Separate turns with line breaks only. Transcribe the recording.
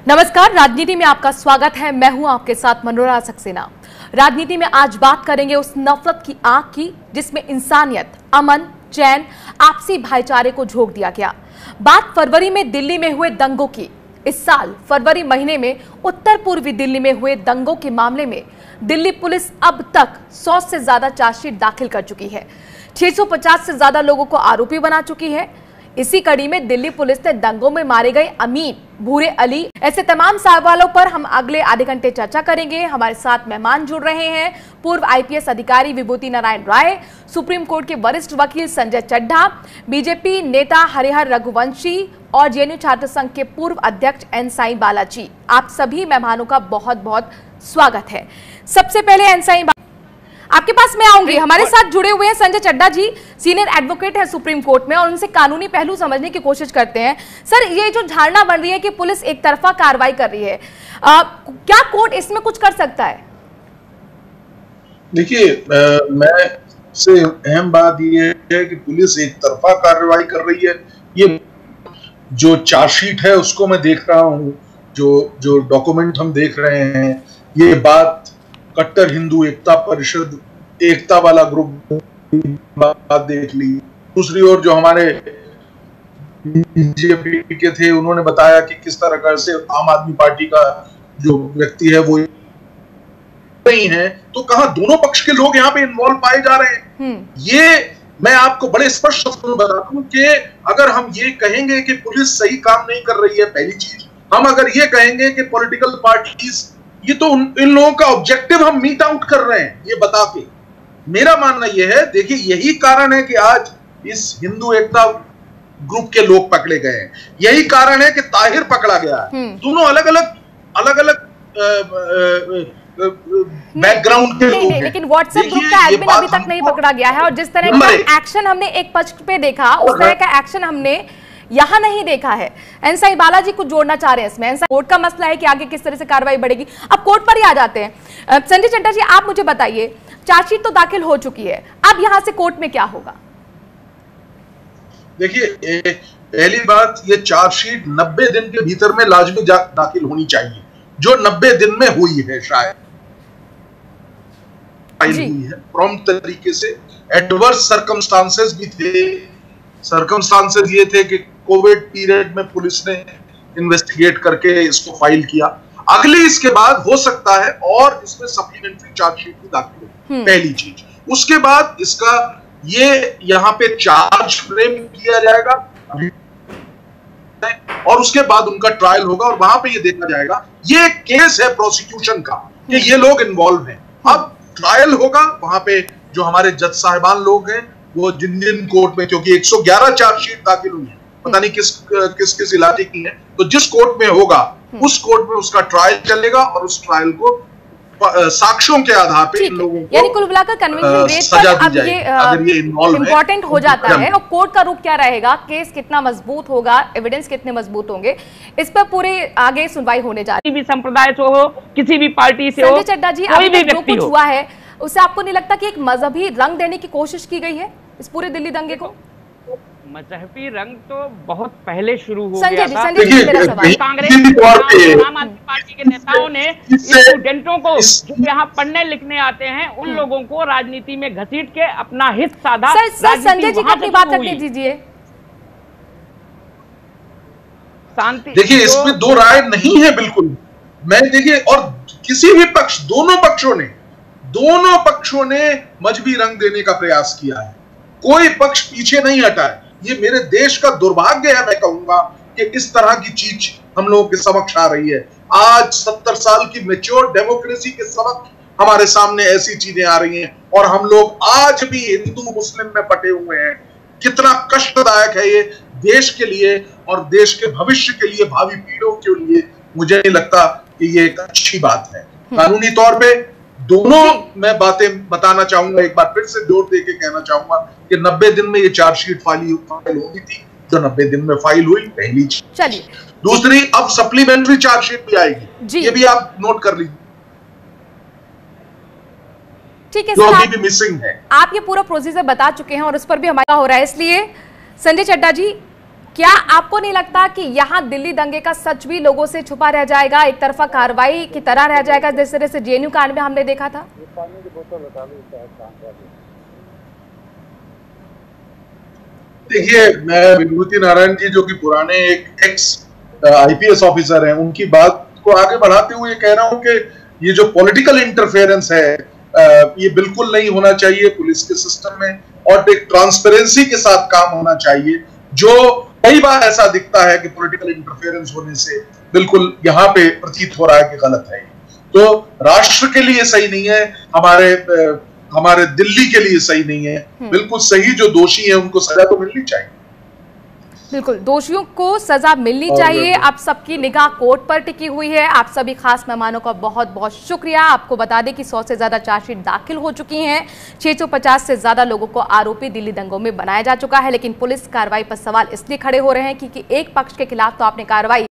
नमस्कार, राजनीति में आपका स्वागत है। मैं हूं आपके साथ मनोरमा सक्सेना। राजनीति में आज बात करेंगे उस नफरत की आग की जिसमें इंसानियत, अमन, चैन, आपसी भाईचारे को झोंक दिया गया। बात फरवरी में दिल्ली में हुए दंगों की। इस साल फरवरी महीने में उत्तर पूर्वी दिल्ली में हुए दंगों के मामले में दिल्ली पुलिस अब तक 100 से ज्यादा चार्जशीट दाखिल कर चुकी है। 650 से ज्यादा लोगों को आरोपी बना चुकी है। इसी कड़ी में दिल्ली पुलिस ने दंगों में मारे गए अमीन, भूरे अली, ऐसे तमाम सवालों पर हम अगले आधे घंटे चर्चा करेंगे। हमारे साथ मेहमान जुड़ रहे हैं पूर्व आईपीएस अधिकारी विभूति नारायण राय, सुप्रीम कोर्ट के वरिष्ठ वकील संजय चड्ढा, बीजेपी नेता हरिहर रघुवंशी और जेएनयू छात्र संघ के पूर्व अध्यक्ष एन साई बालाजी। आप सभी मेहमानों का बहुत बहुत स्वागत है। सबसे पहले एन साई, आपके पास मैं आऊंगी। हमारे साथ जुड़े हुए हैं संजय चड्ढा जी, सीनियर एडवोकेट है सुप्रीम कोर्ट में और उनसे कानूनी पहलू समझने की कोशिश करते हैं। सर, ये जो धारणा बन रही है कि पुलिस एक तरफा कार्रवाई कर रही है, क्या कोर्ट इसमें कुछ कर सकता है?
देखिए, मैं से अहम बात ये है कि पुलिस एक तरफा कार्रवाई कर रही है। ये जो चार्जशीट है उसको मैं देख रहा हूँ, जो डॉक्यूमेंट हम देख रहे हैं, ये बात कट्टर हिंदू एकता परिषद, एकता वाला ग्रुप बात देख ली। दूसरी ओर जो हमारे बीजेपी के थे उन्होंने बताया कि किस तरह से आम आदमी पार्टी का जो व्यक्ति है वो नहीं है, तो कहां दोनों पक्ष के लोग यहाँ पे इन्वॉल्व पाए जा रहे हैं। ये मैं आपको बड़े स्पष्ट शब्दों में बता दूं कि अगर हम ये कहेंगे कि पुलिस सही काम नहीं कर रही है, पहली चीज, हम अगर ये कहेंगे कि पॉलिटिकल पार्टीज, ये तो इन लोगों का ऑब्जेक्टिव हम मीट आउट कर रहे हैं ये बता के। मेरा मानना यह है, देखिए यही कारण है कि आज इस हिंदू एकता ग्रुप के लोग पकड़े गए हैं, यही कारण है कि ताहिर पकड़ा गया है। दोनों अलग अलग बैकग्राउंड के लोग हैं।
लेकिन व्हाट्सएप ग्रुप का एडमिन अभी तक नहीं पकड़ा गया है और जिस तरह का एक्शन हमने एक पक्ष पे देखा उस तरह का एक्शन हमने यहां नहीं देखा है। एन साई बालाजी कुछ जोड़ना चाह रहे हैं इसमें। कोर्ट का मसला है कि आगे किस तरह से कार्रवाई बढ़ेगी। अब कोर्ट पर ही आ जाते हैं। संजय चड्ढा जी, आप मुझे बताइए, चार्जशीट तो दाखिल हो चुकी है, अब यहां से कोर्ट में क्या होगा?
देखिए, पहली बात, ये चार्जशीट 90 दिन के भीतर में लाजमी दाखिल होनी चाहिए, जो 90 दिन में हुई है, शायद हुई है प्रॉम्प्ट तरीके से। एडवर्स सर्कमस्टांसेस भी थे। सर्कमस्टांसेस ये थे कि कोविड पीरियड में पुलिस ने इन्वेस्टिगेट करके इसको फाइल किया। अगले इसके बाद हो सकता है और इसमें सप्लीमेंट्री चार्जशीट भी दाखिल हो, पहली चीज। उसके बाद इसका ये यहाँ पे चार्ज फ्रेम किया जाएगा और उसके बाद उनका ट्रायल होगा और वहां पे ये देखा जाएगा, ये केस है प्रोसिक्यूशन का कि ये लोग इन्वॉल्व हैं। अब ट्रायल होगा, वहां पे जो हमारे जज साहिबान लोग हैं वो जिन कोर्ट में, क्योंकि 111 चार्जशीट दाखिल हुई है, पता नहीं किस इलाके की है, तो जिस कोर्ट में होगा उस कोर्ट में उसका ट्रायल चलेगा और उस ट्रायल को साक्ष्यों के आधार पे इन लोगों को,
यानी कुल मिलाकर कन्विक्शन रेट पर अब ये इम्पोर्टेंट हो जाता है। और कोर्ट का रुख क्या रहेगा, केस कितना मजबूत होगा, एविडेंस कितने मजबूत होंगे, इस पर पूरे आगे सुनवाई होने जा रही है।
किसी भी संप्रदाय से हो, किसी भी पार्टी से हो,
संजय चड्ढा जी, अभी तक जो कुछ हुआ है उससे आपको नहीं लगता कि एक मजहबी रंग देने की कोशिश की गई है इस पूरे दिल्ली दंगे को?
मजहबी रंग तो बहुत पहले शुरू हो
गया था।
कांग्रेस, आम आदमी पार्टी के नेताओं ने स्टूडेंटों को जो यहाँ पढ़ने लिखने आते हैं उन लोगों को राजनीति में घसीट के अपना हित साधा।
संजय जी, अपनी बात करने दीजिए।
शांति,
देखिए इसमें दो राय नहीं है बिल्कुल। मैं देखिए, और किसी भी पक्ष, दोनों पक्षों ने मजहबी रंग देने का प्रयास किया है, कोई पक्ष पीछे नहीं हटा है। ये मेरे देश का दुर्भाग्य है, मैं कहूंगा, कि इस तरह की चीज हम लोगों के समक्ष आ रही है। आज 70 साल की मैच्योर डेमोक्रेसी के समक्ष हमारे सामने ऐसी चीजें आ रही हैं और हम लोग आज भी हिंदू मुस्लिम में बटे हुए हैं। कितना कष्टदायक है ये देश के लिए और देश के भविष्य के लिए, भावी पीढ़ियों के लिए। मुझे नहीं लगता कि ये एक अच्छी बात है। कानूनी तौर पे दोनों मैं बातें बताना चाहूंगा, एक बार फिर से जोर देके कहना चाहूंगा कि 90 दिन में ये चार्जशीट फाइल होनी थी, जो 90 दिन में फाइल हुई, पहली चीज।
चलिए,
दूसरी, अब सप्लीमेंट्री चार्जशीट भी आएगी, ये भी आप नोट कर लीजिए,
ठीक है,
जो अभी भी मिसिंग है।
आप ये पूरा प्रोसीजर बता चुके हैं और उस पर भी हमारा हो रहा है, इसलिए संजय चड्ढा जी, क्या आपको नहीं लगता कि यहाँ दिल्ली दंगे का सच भी लोगों से छुपा रह जाएगा, एक तरफा कार्रवाई की तरह रह जाएगा, जिस तरह से जेएनयू कांड में हमने देखा था?
देखिए, मैं विभूति नारायण जी, जो कि पुराने एक एक्स आईपीएस ऑफिसर हैं, उनकी बात को आगे बढ़ाते हुए कह रहा हूं कि ये जो पॉलिटिकल इंटरफेरेंस है ये बिल्कुल नहीं होना चाहिए पुलिस के सिस्टम में, और एक ट्रांसपेरेंसी के साथ काम होना चाहिए। जो कई बार ऐसा दिखता है कि पॉलिटिकल इंटरफेरेंस होने से बिल्कुल यहाँ पे प्रतीत हो रहा है कि गलत है, तो राष्ट्र के लिए सही नहीं है, हमारे दिल्ली के लिए सही नहीं है। बिल्कुल सही, जो दोषी है उनको सजा तो मिलनी चाहिए।
बिल्कुल, दोषियों को सजा मिलनी चाहिए। आप सबकी निगाह कोर्ट पर टिकी हुई है। आप सभी खास मेहमानों का बहुत बहुत शुक्रिया। आपको बता दें कि 100 से ज्यादा चार्जशीट दाखिल हो चुकी हैं। 650 से ज्यादा लोगों को आरोपी दिल्ली दंगों में बनाया जा चुका है, लेकिन पुलिस कार्रवाई पर सवाल इसलिए खड़े हो रहे हैं क्योंकि एक पक्ष के खिलाफ तो आपने कार्रवाई